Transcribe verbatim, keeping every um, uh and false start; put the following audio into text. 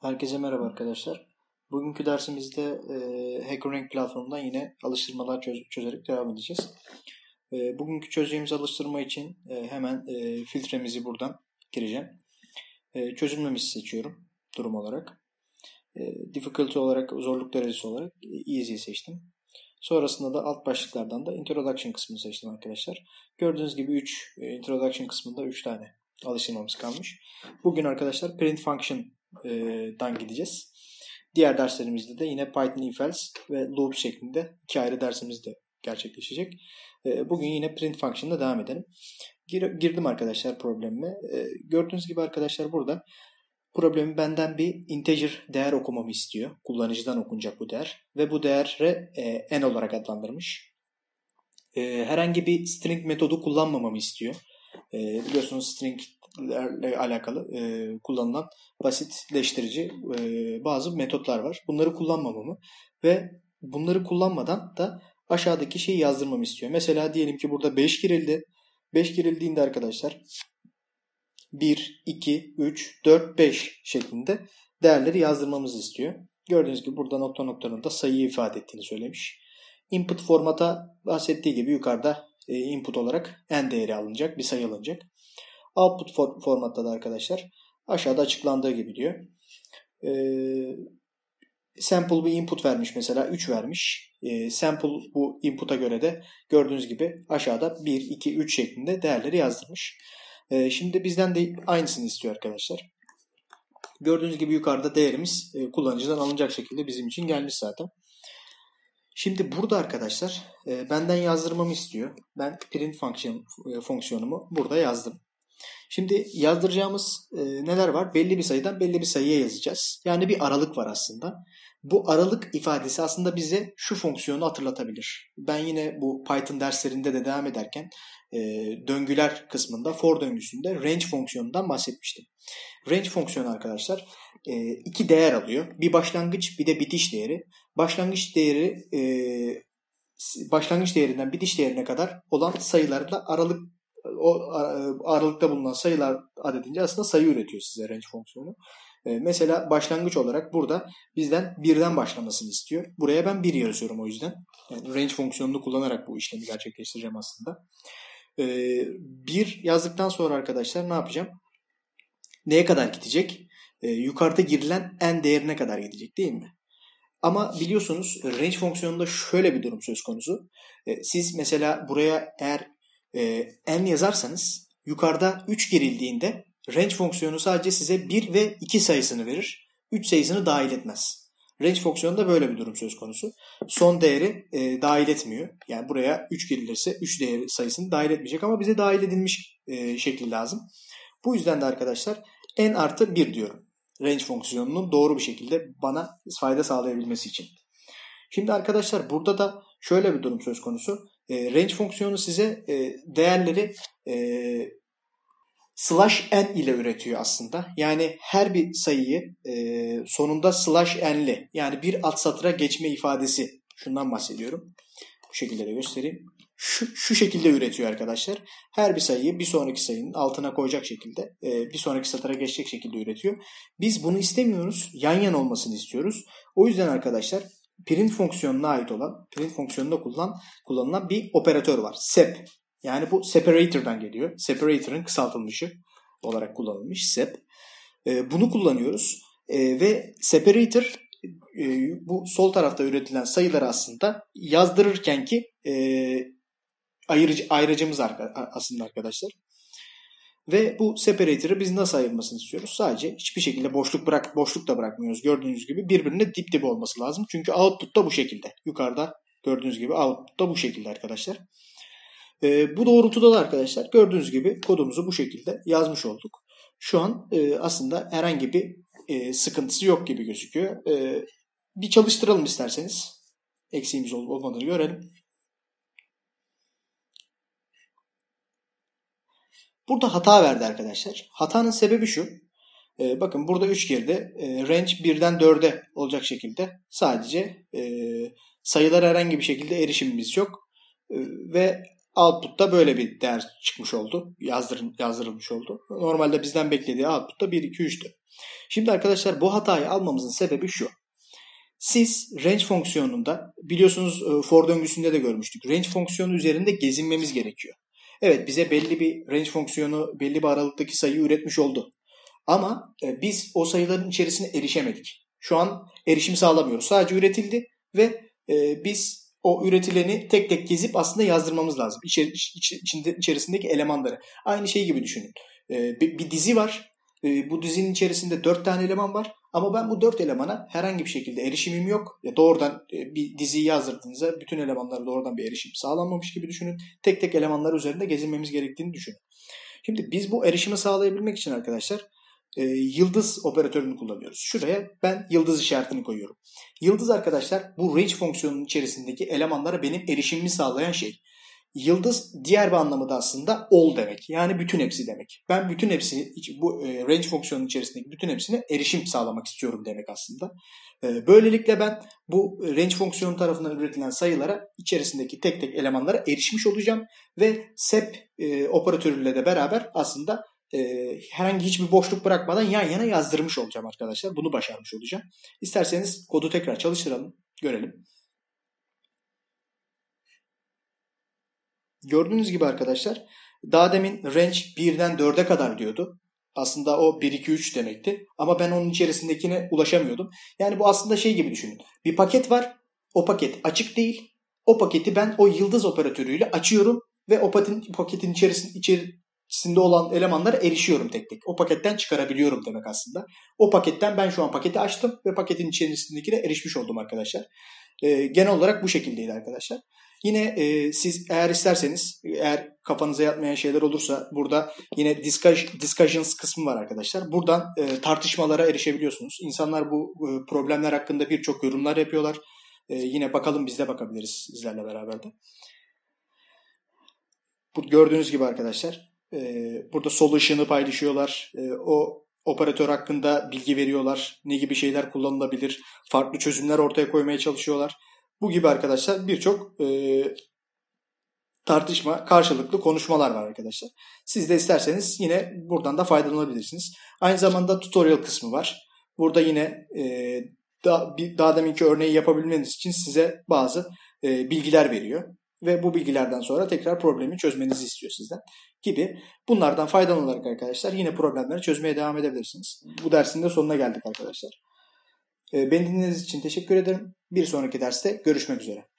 Herkese merhaba arkadaşlar. Bugünkü dersimizde e, HackerRank platformundan yine alıştırmalar çöz- çözerek devam edeceğiz. E, bugünkü çözeceğimiz alıştırma için e, hemen e, filtremizi buradan gireceğim. E, çözülmemişi seçiyorum durum olarak. E, difficulty olarak, zorluk derecesi olarak e, easy seçtim. Sonrasında da alt başlıklardan da introduction kısmını seçtim arkadaşlar. Gördüğünüz gibi üç e, introduction kısmında üç tane alıştırmamız kalmış. Bugün arkadaşlar print function'dan gideceğiz. Diğer derslerimizde de yine Python if else ve loop şeklinde iki ayrı dersimiz de gerçekleşecek. Bugün yine print function'da devam edelim. Girdim arkadaşlar problemime. Gördüğünüz gibi arkadaşlar burada problemi benden bir integer değer okumamı istiyor. Kullanıcıdan okunacak bu değer. Ve bu değeri e, n olarak adlandırmış. E, herhangi bir string metodu kullanmamamı istiyor. E, biliyorsunuz stringlerle alakalı e, kullanılan basitleştirici e, bazı metotlar var. Bunları kullanmamamı ve bunları kullanmadan da aşağıdaki şeyi yazdırmamı istiyor. Mesela diyelim ki burada beş girildi. beş girildiğinde arkadaşlar bir, iki, üç, dört, beş şeklinde değerleri yazdırmamızı istiyor. Gördüğünüz gibi burada nokta noktanın da sayıyı ifade ettiğini söylemiş. Input formata bahsettiği gibi yukarıda e, input olarak n değeri alınacak, bir sayı alınacak. Output for formatta da arkadaşlar aşağıda açıklandığı gibi diyor. E, sample bir input vermiş mesela üç vermiş. E, sample bu input'a göre de gördüğünüz gibi aşağıda bir, iki, üç şeklinde değerleri yazdırmış. E, şimdi bizden de aynısını istiyor arkadaşlar. Gördüğünüz gibi yukarıda değerimiz e, kullanıcıdan alınacak şekilde bizim için gelmiş zaten. Şimdi burada arkadaşlar e, benden yazdırmamı istiyor. Ben print function, e, fonksiyonumu burada yazdım. Şimdi yazdıracağımız e, neler var? Belli bir sayıdan belli bir sayıya yazacağız. Yani bir aralık var aslında. Bu aralık ifadesi aslında bize şu fonksiyonu hatırlatabilir. Ben yine bu Python derslerinde de devam ederken e, döngüler kısmında for döngüsünde range fonksiyonundan bahsetmiştim. Range fonksiyonu arkadaşlar e, iki değer alıyor. Bir başlangıç bir de bitiş değeri. Başlangıç değeri e, başlangıç değerinden bitiş değerine kadar olan sayılarla aralık o aralıkta bulunan sayılar adedince aslında sayı üretiyor size range fonksiyonu. E, mesela başlangıç olarak burada bizden birden başlamasını istiyor. Buraya ben bir yazıyorum o yüzden. Yani range fonksiyonunu kullanarak bu işlemi gerçekleştireceğim aslında. E, bir yazdıktan sonra arkadaşlar ne yapacağım? Neye kadar gidecek? E, yukarıda girilen n değerine kadar gidecek değil mi? Ama biliyorsunuz range fonksiyonunda şöyle bir durum söz konusu. E, siz mesela buraya eğer e, n yazarsanız yukarıda üç girildiğinde range fonksiyonu sadece size bir ve iki sayısını verir. üç sayısını dahil etmez. Range fonksiyonunda böyle bir durum söz konusu. Son değeri e, dahil etmiyor. Yani buraya üç girilirse üç değeri sayısını dahil etmeyecek ama bize dahil edilmiş e, şekli lazım. Bu yüzden de arkadaşlar n artı bir diyorum. Range fonksiyonunun doğru bir şekilde bana fayda sağlayabilmesi için. Şimdi arkadaşlar burada da şöyle bir durum söz konusu. E, range fonksiyonu size e, değerleri e, slash n ile üretiyor aslında. Yani her bir sayıyı e, sonunda slash n'li yani bir alt satıra geçme ifadesi şundan bahsediyorum. Bu şekilde de göstereyim. Şu, şu şekilde üretiyor arkadaşlar. Her bir sayıyı bir sonraki sayının altına koyacak şekilde e, bir sonraki satıra geçecek şekilde üretiyor. Biz bunu istemiyoruz. Yan yana olmasını istiyoruz. O yüzden arkadaşlar print fonksiyonuna ait olan print fonksiyonunda kullanılan, kullanılan bir operatör var. Sep. Yani bu separator'dan geliyor. Separator'ın kısaltılmışı olarak kullanılmış sep. E, bunu kullanıyoruz. E, ve separator bu sol tarafta üretilen sayıları aslında yazdırırken ki e, ayırıcı, ayrıcımız aslında arkadaşlar. Ve bu separator'ı biz nasıl ayırmasını istiyoruz? Sadece hiçbir şekilde boşluk bırak boşluk da bırakmıyoruz. Gördüğünüz gibi birbirine dip dibe olması lazım. Çünkü output da bu şekilde. Yukarıda gördüğünüz gibi output da bu şekilde arkadaşlar. E, bu doğrultuda da arkadaşlar gördüğünüz gibi kodumuzu bu şekilde yazmış olduk. Şu an e, aslında herhangi bir e, sıkıntısı yok gibi gözüküyor. E, bir çalıştıralım isterseniz. Eksiğimiz olup olmadığını görelim. Burada hata verdi arkadaşlar. Hatanın sebebi şu. E, bakın burada üç girdi. E, range birden dörde olacak şekilde sadece e, sayılara herhangi bir şekilde erişimimiz yok. E, ve output'ta böyle bir değer çıkmış oldu. Yazdır, yazdırılmış oldu. Normalde bizden beklediği output'ta bir, iki, üçtü. Şimdi arkadaşlar bu hatayı almamızın sebebi şu. Siz range fonksiyonunda biliyorsunuz for döngüsünde de görmüştük. Range fonksiyonu üzerinde gezinmemiz gerekiyor. Evet, bize belli bir range fonksiyonu belli bir aralıktaki sayıyı üretmiş oldu. Ama biz o sayıların içerisine erişemedik. Şu an erişim sağlamıyoruz. Sadece üretildi ve biz o üretileni tek tek gezip aslında yazdırmamız lazım. İçeri, iç, içinde, içerisindeki elemanları. Aynı şey gibi düşünün. Bir, bir dizi var. Bu dizinin içerisinde dört tane eleman var. Ama ben bu dört elemana herhangi bir şekilde erişimim yok. Ya doğrudan bir diziyi yazdırdığınızda bütün elemanlara doğrudan bir erişim sağlanmamış gibi düşünün. Tek tek elemanlar üzerinde gezinmemiz gerektiğini düşünün. Şimdi biz bu erişimi sağlayabilmek için arkadaşlar e, yıldız operatörünü kullanıyoruz. Şuraya ben yıldız işaretini koyuyorum. Yıldız arkadaşlar bu range fonksiyonunun içerisindeki elemanlara benim erişimimi sağlayan şey. Yıldız diğer bir anlamı da aslında all demek. Yani bütün hepsi demek. Ben bütün hepsini bu e, range fonksiyonunun içerisindeki bütün hepsine erişim sağlamak istiyorum demek aslında. E, böylelikle ben bu range fonksiyonu tarafından üretilen sayılara içerisindeki tek tek elemanlara erişmiş olacağım ve sep e, operatörüyle de beraber aslında e, herhangi hiçbir boşluk bırakmadan yan yana yazdırmış olacağım arkadaşlar. Bunu başarmış olacağım. İsterseniz kodu tekrar çalıştıralım, görelim. Gördüğünüz gibi arkadaşlar daha demin range birden dörde kadar diyordu. Aslında o bir, iki, üç demekti. Ama ben onun içerisindekine ulaşamıyordum. Yani bu aslında şey gibi düşünün. Bir paket var. O paket açık değil. O paketi ben o yıldız operatörüyle açıyorum ve o paketin, paketin içerisinde, içerisinde olan elemanlara erişiyorum tek tek. O paketten çıkarabiliyorum demek aslında. O paketten ben şu an paketi açtım ve paketin içerisindekine erişmiş oldum arkadaşlar. Ee, genel olarak bu şekildeydi arkadaşlar. Yine e, siz eğer isterseniz, eğer kafanıza yatmayan şeyler olursa burada yine discussions kısmı var arkadaşlar. Buradan e, tartışmalara erişebiliyorsunuz. İnsanlar bu e, problemler hakkında birçok yorumlar yapıyorlar. E, yine bakalım, biz de bakabiliriz sizlerle beraber de. Bu, gördüğünüz gibi arkadaşlar e, burada solution'ı paylaşıyorlar. E, o operatör hakkında bilgi veriyorlar. Ne gibi şeyler kullanılabilir? Farklı çözümler ortaya koymaya çalışıyorlar. Bu gibi arkadaşlar birçok e, tartışma, karşılıklı konuşmalar var arkadaşlar. Siz de isterseniz yine buradan da faydalanabilirsiniz. Aynı zamanda tutorial kısmı var. Burada yine e, daha, daha deminki örneği yapabilmeniz için size bazı e, bilgiler veriyor. Ve bu bilgilerden sonra tekrar problemi çözmenizi istiyor sizden gibi. Bunlardan faydalanarak arkadaşlar yine problemleri çözmeye devam edebilirsiniz. Bu dersin de sonuna geldik arkadaşlar. Beni dinlediğiniz için teşekkür ederim. Bir sonraki derste görüşmek üzere.